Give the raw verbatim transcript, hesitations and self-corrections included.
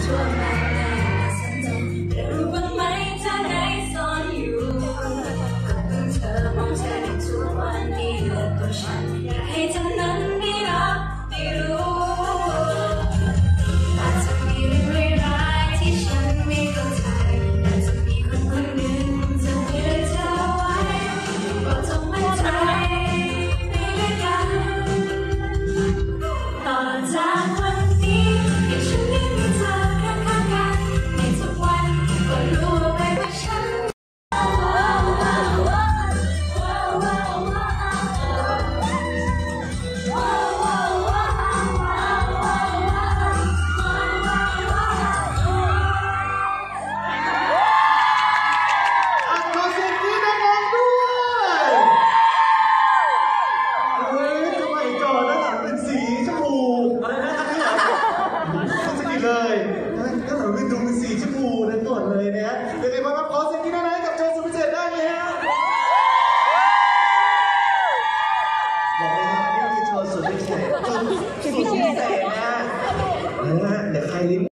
ทั่วมาไม่น่าสนใจแต่รู้บ้างไหมเธอได้ซ่อนอยู่คนเธอมองเธอในทุกวันนี้เหลือตัวฉันอยากให้เธอนั้นได้รับได้รู้อาจจะมีเรื่องร้ายๆที่ฉันไม่เข้าใจอาจจะมีคนคนหนึ่งจะเตือนเธอไว้บอกจงมั่นใจไปด้วยกันต่อจากวันนี้ให้ฉันได้มีเธอข้างๆกันในทุกวันก็รู้เอาไว้ว่าฉันเลยก็เหมือนวินดูเป็นสีชมพูนั่นหมดเลยนะฮะยังไงบ้างครับขอเสียงที่ได้ไหมกับโจสุภเชษได้ไหมฮะบอกเลยครับนี่คือโชว์สุดพิเศษสุดพิเศษนะฮะเดี๋ยวใครลิ้น